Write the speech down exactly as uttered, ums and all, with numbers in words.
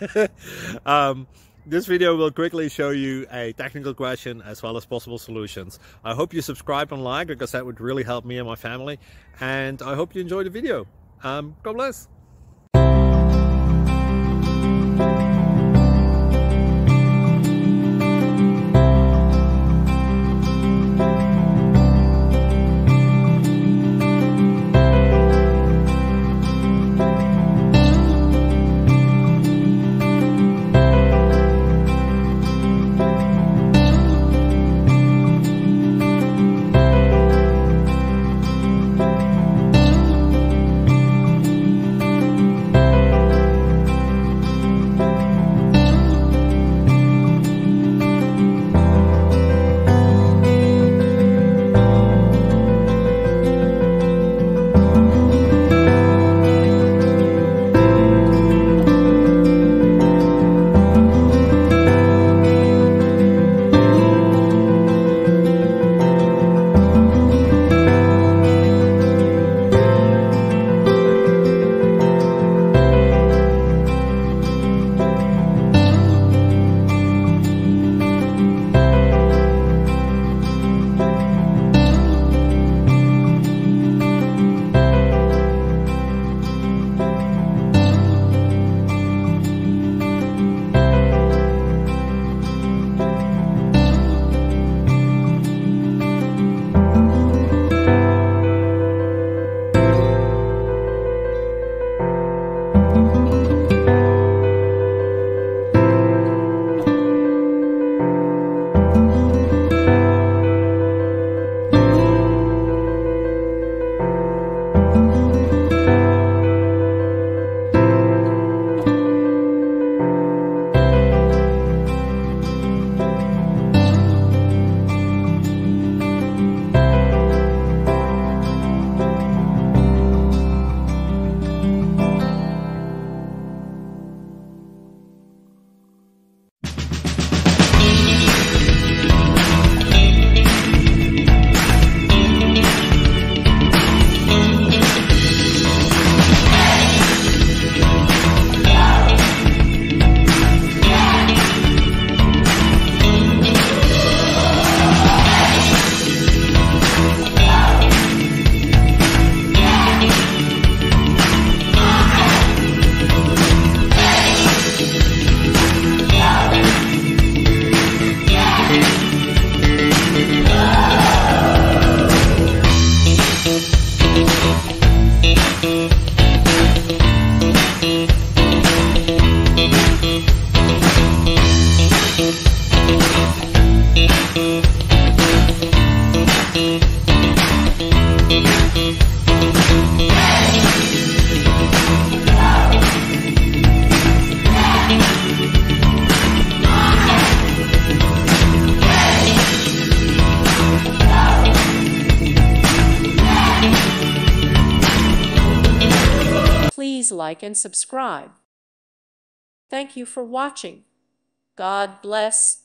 um, this video will quickly show you a technical question as well as possible solutions. I hope you subscribe and like, because that would really help me and my family. And I hope you enjoy the video. Um, God bless. Please like and subscribe. Thank you for watching. God bless.